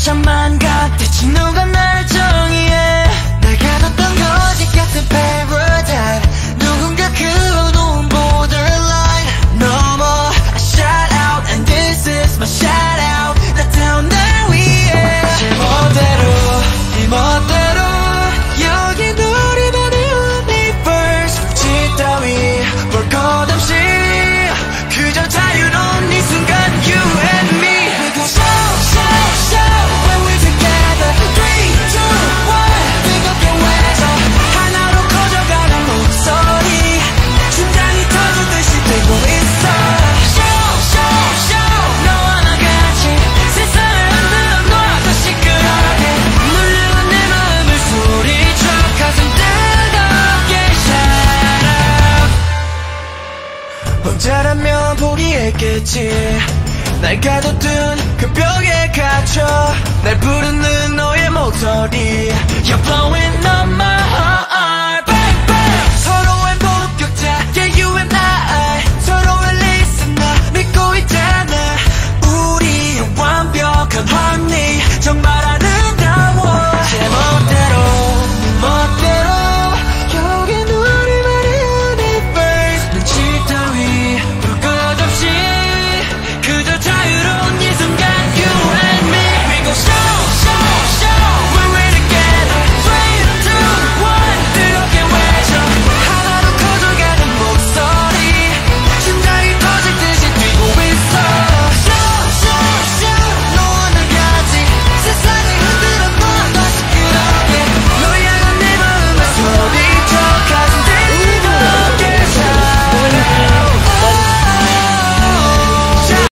상처만 같았지 누가 날 정의해. 날 가뒀던 거짓 같은 paradigm. 누군가 그어놓은 borderline 넘어 I shout out and this is my shout out. 나타온 날 위해 제멋대로 네 멋대로 여긴 우리만의 only first. 굳이 따위 볼 것 없이 그저 자유로운 이 순간 you and me. We go show show show when we're together. 3, 2, 1 뜨겁게 외쳐 하나로 커져가는 목소리. 심장이 터지듯이 뛰고 있어. Show show show 너와 나 같이 세상을 흔들어 놔 더 시끄럽게. 물려온 내 마음을 소리쳐 가슴 뜨겁게 shout out. 혼자라면 포기했겠지. 날 가둬둔 그 벽에 갇혀 날 부르는 너의 목소리. You're blowing up